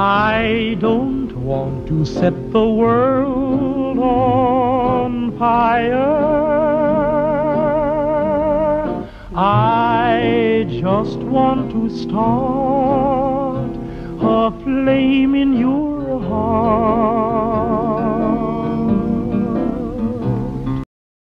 I don't want to set the world on fire. I just want to start a flame in your heart.